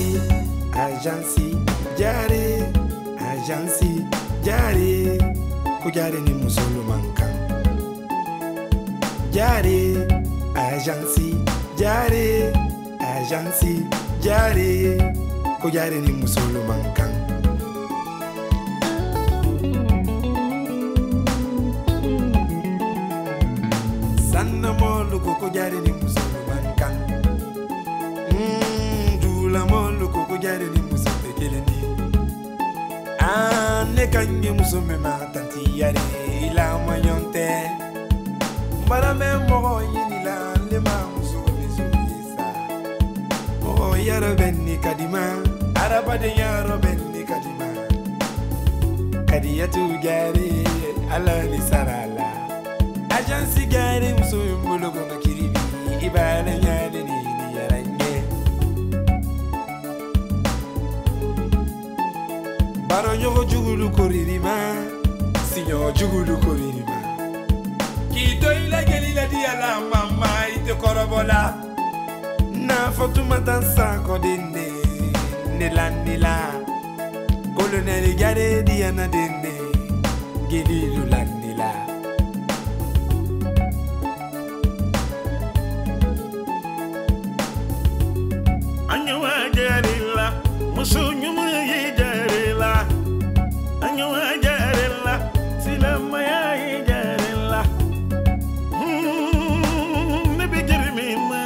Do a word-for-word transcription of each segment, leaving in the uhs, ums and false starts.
Jari, agency, Jari, agency, Jari, ko Jari ni musulman kan. Jari, agency, Jari, agency, Jari, ko Jari ni musulman kan. Sanna molu ko ko Jari ni musulman kan. Mm, dula molu ko ko Jari ni musulman kelendi. Ah, ne kanye musulman ma tanti yare ila mayonte. Mbara me mo yini la le ma musulman zulisa. Oh yaro benni kadima, araba de yaro benni kadima. Kadiyatu Jari ala ni sarala. Agency Jari musulman bulu ko kiribi ibala nyade ni yarange. Baro nyogo jugulu koririma, sinyo jugulu koririma. Kito ila gelila di ala mama ite korobola. Na Fatuma dansa kodende, nila nila. Colonel Jari di anadende, gelilu landila. Anyawa Jarila, musunyu muye Jarila. Anyawa Jarila, silama ya Jarila. Hmm, nabi Jarimi ma,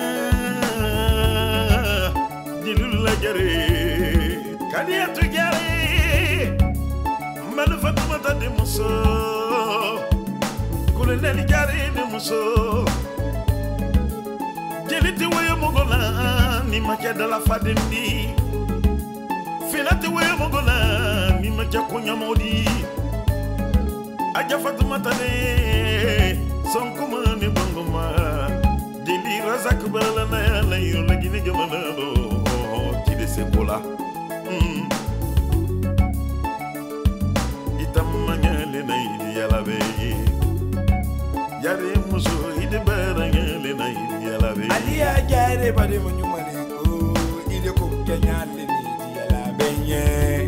Jilula Jari, Kadiyatu Jari, Manu Fatuma de muso, Colonel Jari de muso. Jeliti weye mogola ni makia de la fadendi. Filati weye mogola ni makia kunya modi. Aja Fatuma tane son kuma ni bangoma. Jeli razak bala na la yo lagi ni jamana do kide sekola. Itamanya le na idi yala be. Jari muso ide baranga le na idi yala be. Aliya Jari bade mo nyumale ko ile ko Kenya le ni di ala benye.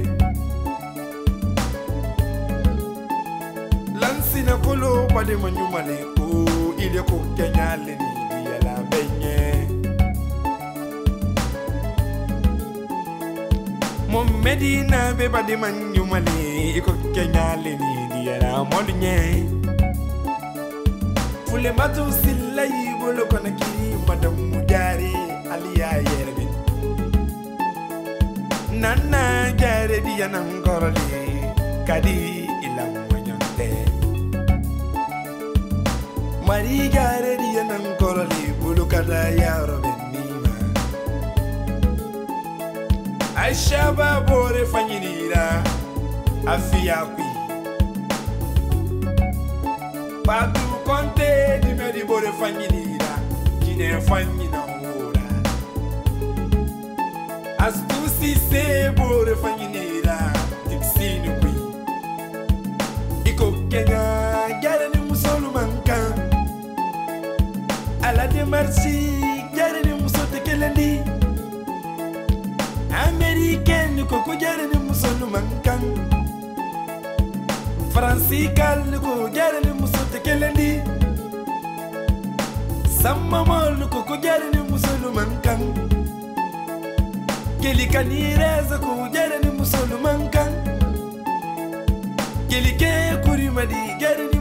Lansina kolo bade mo nyumale ko ile ko Kenya le ni di ala benye. Mo Medina be bade mo nyumale ko Kenya le ni di ala modnye. Fule matu silla yibolo kona kiri madam Jari aliya yerbin. Nana Jari di yanam koroli kadi ilam wanyante. Mari Jari di yanam koroli bulu kada yaro benima. Aisha babore fanyinira afia kui. Patu konte di me di bore fanyinira kine fanyina ora. Astusi se bore fanyinira tipsini kui. Iko Kenya Jari ni musulman kan. Ala de marsi Jari ni musote kelendi. American ko ko Jari ni musulman kan. Fransikal ko Jari ni musote kelendi. Sama mol ko ko Jari ni musulman kan. Keli kanireza ko Jari ni musulman kan. Keli ke kurimadi Jari